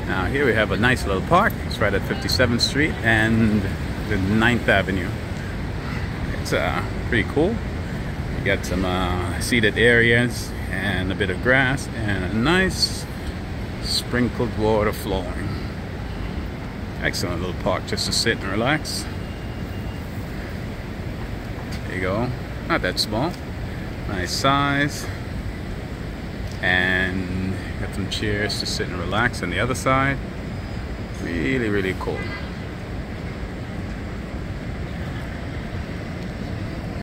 Now here we have a nice little park. It's right at 57th Street and the 9th Avenue. It's pretty cool. You got some seated areas and a bit of grass and a nice sprinkled water flowing. Excellent little park just to sit and relax. There you go. Not that small. Nice size. And got some chairs to sit and relax on the other side. Really, really cool.